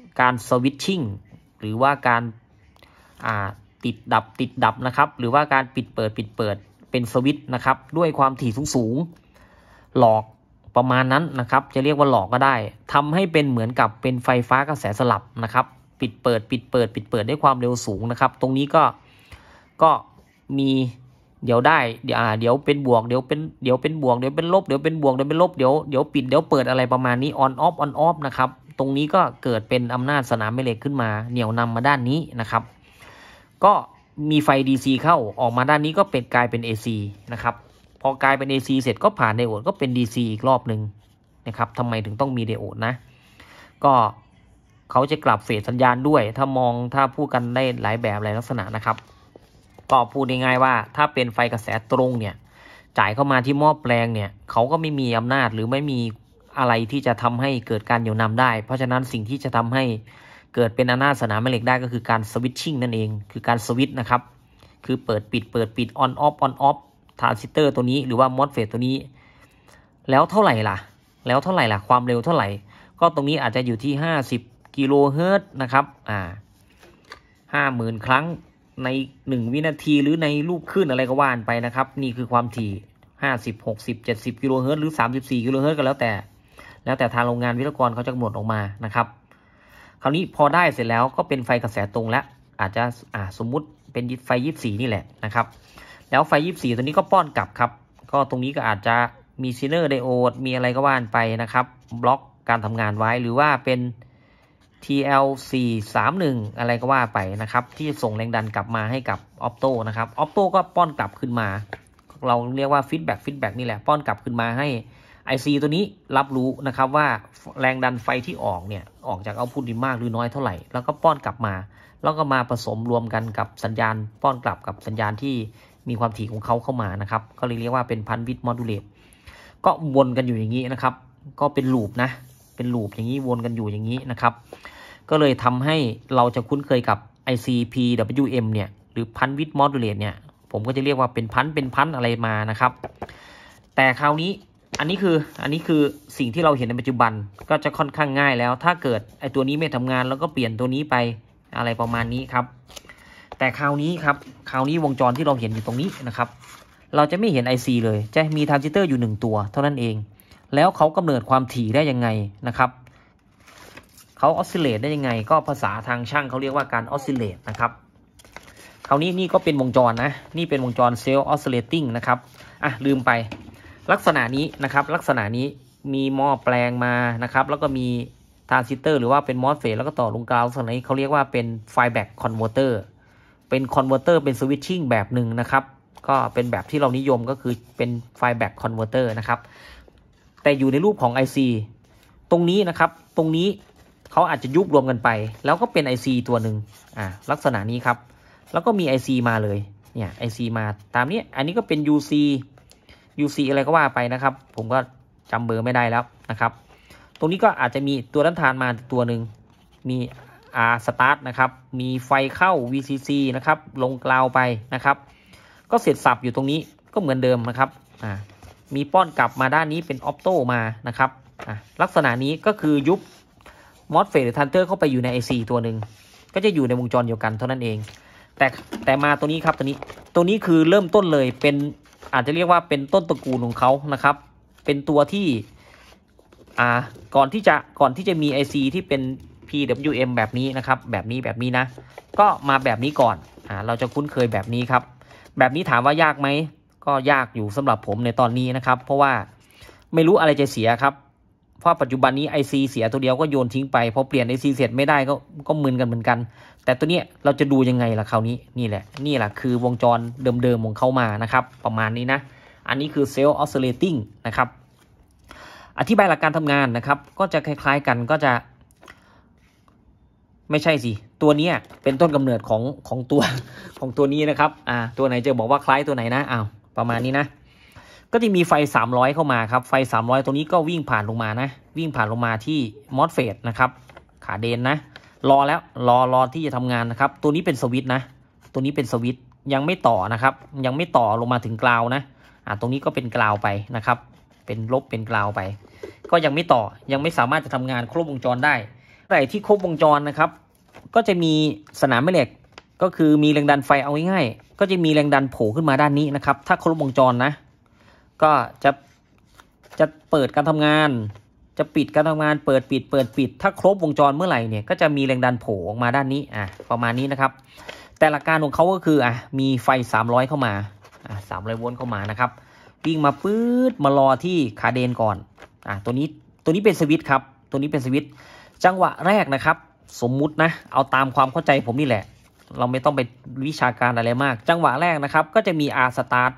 การสวิตชิ่งหรือว่าการอ่าติดดับติดดับนะครับหรือว่าการปิดเปิดปิดเปิดเป็นสวิตช์นะครับด้วยความถี่สูงสูงหลอกประมาณนั้นนะครับจะเรียกว่าหลอกก็ได้ทำให้เป็นเหมือนกับเป็นไฟฟ้ากระแสสลับนะครับปิดเปิดปิดเปิดปิดเปิดด้วยความเร็วสูงนะครับตรงนี้ก็ก็มีเดี๋ยวได้เดี๋ยวเดี๋ยวเป็นบวกเดี๋ยวเป็นเดี๋ยวเป็นบวกเดี๋ยวเป็นลบเดี๋ยวเป็นบวกเดี๋ยวเป็นลบเดี๋ยวเดี๋ยวปิดเดี๋ยวเปิดอะไรประมาณนี้ออนออฟออนออฟนะครับตรงนี้ก็เกิดเป็นอำนาจสนามแม่เหล็กขึ้นมาเหนี่ยวนำมาด้านนี้นะครับก็มีไฟ ดี ซี เข้าออกมาด้านนี้ก็เป็นกลายเป็น เอ ซี นะครับพอกลายเป็น เอ ซี เสร็จก็ผ่านไดโอดก็เป็น ดี ซี อีกรอบหนึ่งนะครับทำไมถึงต้องมีไดโอดนะก็เขาจะกลับเฟสสัญญาณด้วยถ้ามองถ้าพูดกันได้หลายแบบหลายลักษณะนะครับก็พูดง่ายๆว่าถ้าเป็นไฟกระแสตรงเนี่ยจ่ายเข้ามาที่หม้อแปลงเนี่ยเขาก็ไม่มีอำนาจหรือไม่มีอะไรที่จะทำให้เกิดการเหนี่ยวนำได้เพราะฉะนั้นสิ่งที่จะทำให้เกิดเป็นอำนาจสนามแม่เหล็กได้ก็คือการสวิตชิ่งนั่นเองคือการสวิตช์นะครับคือเปิดปิดเปิดปิดออนออฟออนออฟทรานซิสเตอร์ตัวนี้หรือว่ามอสเฟตตัวนี้แล้วเท่าไหร่ล่ะแล้วเท่าไหร่ล่ะความเร็วเท่าไหร่ก็ตรงนี้อาจจะอยู่ที่ห้าสิบกิโลเฮิรตซ์นะครับอ่าห้าหมื่นครั้งในหนึ่งวินาทีหรือในรูปคลื่นอะไรก็ว่านไปนะครับนี่คือความถี่ห้าสิบ หกสิบ เจ็ดสิบกิโลเฮิรตซ์หรือสามสิบสี่กิโลเฮิรตซ์ก็แล้วแต่แล้วแต่ทางโรงงานวิทยากรเขาจะกำหนดออกมานะครับคราวนี้พอได้เสร็จแล้วก็เป็นไฟกระแสตรงแล้วอาจจะอ่าสมมุติเป็นไฟยี่สิบสี่นี่แหละนะครับแล้วไฟยี่สิบสี่ตัวนี้ก็ป้อนกลับครับก็ตรงนี้ก็อาจจะมีซีเนอร์ไดโอดมีอะไรก็ว่านไปนะครับบล็อกการทำงานไว้หรือว่าเป็น ที แอล สี่สามหนึ่ง อะไรก็ว่าไปนะครับที่ส่งแรงดันกลับมาให้กับออปโตนะครับออปโตก็ป้อนกลับขึ้นมาเราเรียกว่าฟีดแบ็กฟีดแบ็กนี่แหละป้อนกลับขึ้นมาให้ ไอ ซี ตัวนี้รับรู้นะครับว่าแรงดันไฟที่ออกเนี่ยออกจากเอาท์พุตมากหรือน้อยเท่าไหร่แล้วก็ป้อนกลับมาแล้วก็มาผสมรวมกันกับสัญญาณป้อนกลับกับสัญญาณที่มีความถี่ของเขาเข้ามานะครับก็เลยเรียกว่าเป็นพันวิทมอดูเลตก็วนกันอยู่อย่างนี้นะครับก็เป็นลูปนะเป็นลูปอย่างนี้วนกันอยู่อย่างนี้นะครับก็เลยทำให้เราจะคุ้นเคยกับ ไอ ซี พี ดับเบิลยู เอ็ม เนี่ยหรือพันวิทมอดูเลตเนี่ยผมก็จะเรียกว่าเป็นพันเป็นพันอะไรมานะครับแต่คราวนี้อันนี้คืออันนี้คือสิ่งที่เราเห็นในปัจจุบันก็จะค่อนข้างง่ายแล้วถ้าเกิดไอตัวนี้ไม่ทำงานแล้วก็เปลี่ยนตัวนี้ไปอะไรประมาณนี้ครับแต่คราวนี้ครับคราวนี้วงจรที่เราเห็นอยู่ตรงนี้นะครับเราจะไม่เห็น ไอ ซี เลยจะมีทรานซิสเตอร์อยู่หนึ่งตัวเท่านั้นเองแล้วเขากำเนิดความถี่ได้ยังไงนะครับเขาออสซิลเลตได้ยังไงก็ภาษาทางช่างเขาเรียกว่าการออสซิลเลตนะครับคราวนี้นี่ก็เป็นวงจรนะนี่เป็นวงจรเซลล์ออสซิลเลตติ้งนะครับอ่ะลืมไปลักษณะนี้นะครับลักษณะนี้มีหม้อแปลงมานะครับแล้วก็มีทรานซิสเตอร์หรือว่าเป็นมอสเฟตแล้วก็ต่อลงกาวลักษณะนี้เขาเรียกว่าเป็นไฟแบ็กคอนเวอร์เตอร์เป็นคอนเวอร์เตอร์เป็นสวิตชิ่งแบบหนึ่งนะครับก็เป็นแบบที่เรานิยมก็คือเป็นไฟแบ็กคอนเวอร์เตอร์นะครับแต่อยู่ในรูปของ ไอ ซี ตรงนี้นะครับตรงนี้เขาอาจจะยุบรวมกันไปแล้วก็เป็น ไอ ซี ตัวหนึ่งอ่าลักษณะนี้ครับแล้วก็มี ไอ ซี มาเลยเนี่ย ไอ ซี มาตามนี้อันนี้ก็เป็น ยู ซี ยู ซี อะไรก็ว่าไปนะครับผมก็จำเบอร์ไม่ได้แล้วนะครับตรงนี้ก็อาจจะมีตัวต้านทานมาตัวหนึ่งมี R start นะครับมีไฟเข้า วี ซี ซี นะครับลงกราวไปนะครับก็เสร็จสับอยู่ตรงนี้ก็เหมือนเดิมนะครับอ่ามีป้อนกลับมาด้านนี้เป็นออปโตมานะครับอ่าลักษณะนี้ก็คือยุบมอสเฟตหรือทันเตอร์เข้าไปอยู่ใน ไอ ซี ตัวหนึ่งก็จะอยู่ในวงจรเดียวกันเท่านั้นเองแต่แต่มาตัวนี้ครับตัวนี้ตัวนี้คือเริ่มต้นเลยเป็นอาจจะเรียกว่าเป็นต้นตระกูลของเขานะครับเป็นตัวที่อ่าก่อนที่จะก่อนที่จะมี ไอ ซี ที่เป็น พี ดับเบิลยู เอ็ม แบบนี้นะครับแบบนี้แบบนี้นะก็มาแบบนี้ก่อนอ่าเราจะคุ้นเคยแบบนี้ครับแบบนี้ถามว่ายากไหมก็ยากอยู่สำหรับผมในตอนนี้นะครับเพราะว่าไม่รู้อะไรจะเสียครับเพราะปัจจุบันนี้ ไอ ซี เสียตัวเดียวก็โยนทิ้งไปพอเปลี่ยน ไอ ซี เสร็จไม่ได้ก็ก็มึนกันเหมือนกันแต่ตัวเนี้ยเราจะดูยังไงล่ะคราวนี้นี่แหละนี่แหละคือวงจรเดิมๆของเขามานะครับประมาณนี้นะอันนี้คือเซลล์ออสซิลเลตติ้งนะครับอธิบายหลักการทำงานนะครับก็จะคล้ายๆกันก็จะไม่ใช่สิตัวนี้เป็นต้นกำเนิดของของตัวของตัวนี้นะครับอ่าตัวไหนจะบอกว่าคล้ายตัวไหนนะอ้าวประมาณนี้นะก็จะมีไฟสามร้อยเข้ามาครับไฟสามร้อยตัวนี้ก็วิ่งผ่านลงมานะวิ่งผ่านลงมาที่มอสเฟตนะครับขาเดนนะรอแล้วรอรอที่จะทำงานนะครับตัวนี้เป็นสวิตช์นะตัวนี้เป็นสวิตช์ยังไม่ต่อนะครับยังไม่ต่อลงมาถึงกราวนะอ่าตรงนี้ก็เป็นกราวไปนะครับเป็นลบเป็นกราวไปก็ยังไม่ต่อยังไม่สามารถจะทำงานครบวงจรได้ไหร่ที่ครบวงจรนะครับก็จะมีสนามแม่เหล็กก็คือมีแรงดันไฟเอาง่ายๆก็จะมีแรงดันโผล่ขึ้นมาด้านนี้นะครับถ้าครบวงจรนะก็จะจะเปิดการทำงานจะปิดการทำงานเปิดปิดเปิดปิดถ้าครบวงจรเมื่อไหร่เนี่ยก็จะมีแรงดันโผล่ออกมาด้านนี้อ่ะประมาณนี้นะครับแต่หลักการของเขาก็คืออ่ะมีไฟสามร้อยเข้ามาอ่ะสามร้อยโวลต์เข้ามานะครับวิ่งมาปื๊ดมารอที่ขาเดนก่อนอ่ะตัวนี้ตัวนี้เป็นสวิตช์ครับตัวนี้เป็นสวิตช์จังหวะแรกนะครับสมมุตินะเอาตามความเข้าใจผมนี่แหละเราไม่ต้องไปวิชาการอะไรมากจังหวะแรกนะครับก็จะมี R start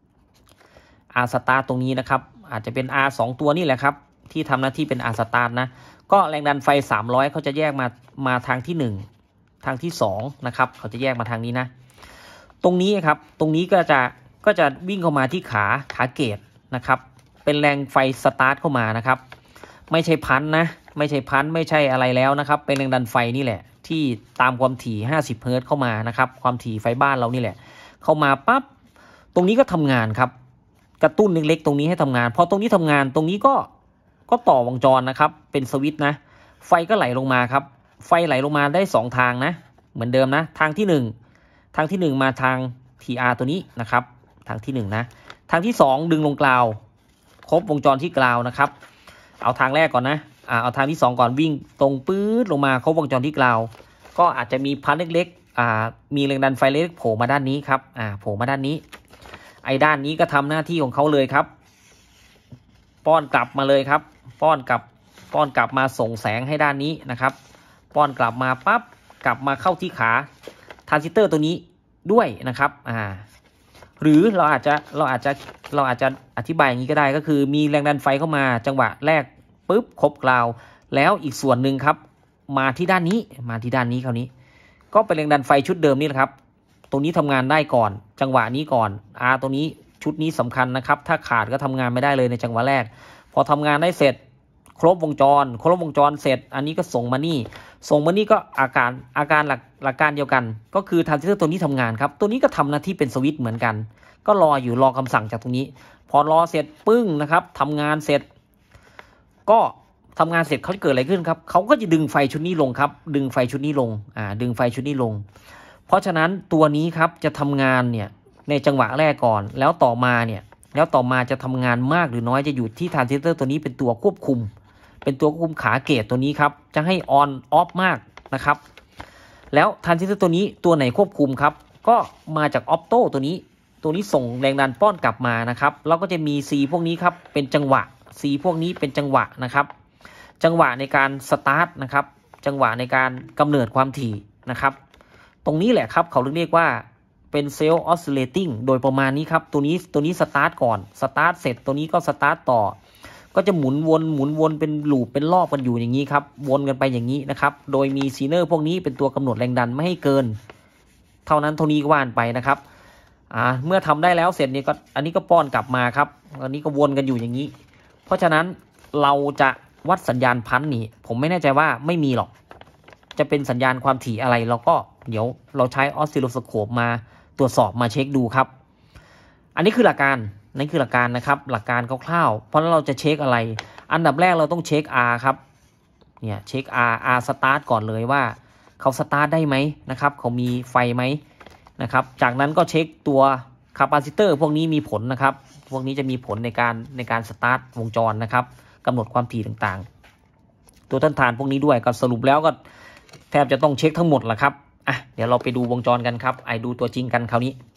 R start ตรงนี้นะครับอาจจะเป็น R สองตัวนี่แหละครับที่ทำหน้าที่เป็น R start นะก็แรงดันไฟสามร้อยเขาจะแยกมามาทางที่หนึ่งทางที่สองนะครับเขาจะแยกมาทางนี้นะตรงนี้ครับตรงนี้ก็จะก็จะวิ่งเข้ามาที่ขาขาเกตนะครับเป็นแรงไฟสตาร์ทเข้ามานะครับไม่ใช่พันนะไม่ใช่พันไม่ใช่อะไรแล้วนะครับเป็นแรงดันไฟนี่แหละที่ตามความถี่ห้าสิบเฮิร์ตซ์เข้ามานะครับความถี่ไฟบ้านเรานี่แหละเข้ามาปั๊บตรงนี้ก็ทำงานครับกระตุ้นเล็กๆตรงนี้ให้ทำงานพอตรงนี้ทำงานตรงนี้ก็ก็ต่อวงจรนะครับเป็นสวิตช์นะไฟก็ไหลลงมาครับไฟไหลลงมาได้สองทางนะเหมือนเดิมนะทางที่หนึ่งทางที่หนึ่งมาทาง ที อาร์ ตัวนี้นะครับทางที่หนึ่งนะทางที่สองดึงลงกราวครบวงจรที่กราวนะครับเอาทางแรกก่อนนะอ่าเอาทางที่สองก่อนวิ่งตรงปื๊ดลงมาครบวงจรที่กราวก็อาจจะมีพันเล็กๆอ่ามีแรงดันไฟเล็กโผล่มาด้านนี้ครับอ่าโผล่มาด้านนี้ไอ้ด้านนี้ก็ทำหน้าที่ของเขาเลยครับป้อนกลับมาเลยครับป้อนกลับป้อนกลับมาส่งแสงให้ด้านนี้นะครับป้อนกลับมาปั๊บกลับมาเข้าที่ขาทรานซิสเตอร์ตัวนี้ด้วยนะครับอ่าหรือเราอาจจะเราอาจจะเราอาจจะอธิบายอย่างนี้ก็ได้ก็คือมีแรงดันไฟเข้ามาจังหวะแรกปุ๊บครบกราวแล้วอีกส่วนหนึ่งครับมาที่ด้านนี้มาที่ด้านนี้คราวนี้ก็เป็นแรงดันไฟชุดเดิมนี่แหละครับตรงนี้ทำงานได้ก่อนจังหวะนี้ก่อนอ่าตัวนี้ชุดนี้สำคัญนะครับถ้าขาดก็ทำงานไม่ได้เลยในจังหวะแรกพอทำงานได้เสร็จครบวงจรครบวงจรเสร็จอันนี้ก็ส่งมานี่ส่งมานี่ก็อาการอาการหลักหลักการเดียวกันก็คือทรานซิสเตอร์ตัวนี้ทำงานครับตัวนี้ก็ทำหน้าที่เป็นสวิตช์เหมือนกันก็รออยู่รอคำสั่งจากตรงนี้พอรอเสร็จปึ้งนะครับทำงานเสร็จก็ทำงานเสร็จเขาจะเกิดอะไรขึ้นครับเขาก็จะดึงไฟชุดนี้ลงครับดึงไฟชุดนี้ลงอ่าดึงไฟชุดนี้ลงเพราะฉะนั้นตัวนี้ครับจะทำงานเนี่ยในจังหวะแรกก่อนแล้วต่อมาเนี่ยแล้วต่อมาจะทำงานมากหรือน้อยจะอยู่ที่ทรานซิสเตอร์ตัวนี้เป็นตัวควบคุมเป็นตัวควบคุมขาเกตตัวนี้ครับจะให้ออนออฟมากนะครับแล้วทรานซิสเตอร์ตัวนี้ตัวไหนควบคุมครับก็มาจากออปโต้ตัวนี้ตัวนี้ส่งแรงดันป้อนกลับมานะครับแล้วก็จะมี C พวกนี้ครับเป็นจังหวะ C พวกนี้เป็นจังหวะนะครับจังหวะในการสตาร์ทนะครับจังหวะในการกำเนิดความถี่นะครับตรงนี้แหละครับเขาเรียกว่าเป็นเซลล์ออสซิเลติ้งโดยประมาณนี้ครับตัวนี้ตัวนี้สตาร์ทก่อนสตาร์ทเสร็จตัวนี้ก็สตาร์ทต่อก็จะหมุนวนหมุนวนเป็นลูปเป็นรอบกันอยู่อย่างนี้ครับวนกันไปอย่างนี้นะครับโดยมีซีเนอร์พวกนี้เป็นตัวกำหนดแรงดันไม่ให้เกินเท่านั้นเท่านี้ก็ว่านไปนะครับอ่าเมื่อทำได้แล้วเสร็จนี่ก็อันนี้ก็ป้อนกลับมาครับอันนี้ก็วนกันอยู่อย่างนี้เพราะฉะนั้นเราจะวัดสัญญาณพันนี่ผมไม่แน่ใจว่าไม่มีหรอกจะเป็นสัญญาณความถี่อะไรเราก็เดี๋ยวเราใช้ออสซิลโลสโคปมาตรวจสอบมาเช็คดูครับอันนี้คือหลักการนั่นคือหลักการนะครับหลักการคร่าวๆเพราะเราจะเช็คอะไรอันดับแรกเราต้องเช็ค R ครับเนี่ยเช็ค R R start ก่อนเลยว่าเขาสตาร์ทได้ไหมนะครับเขามีไฟไหมนะครับจากนั้นก็เช็คตัวคาปาซิเตอร์พวกนี้มีผลนะครับพวกนี้จะมีผลในการในการสตาร์ทวงจรนะครับกำหนดความถี่ต่างๆตัวต้นทานพวกนี้ด้วยก็สรุปแล้วก็แทบจะต้องเช็คทั้งหมดแหละครับอ่ะเดี๋ยวเราไปดูวงจรกันครับไอ้ดูตัวจริงกันคราวนี้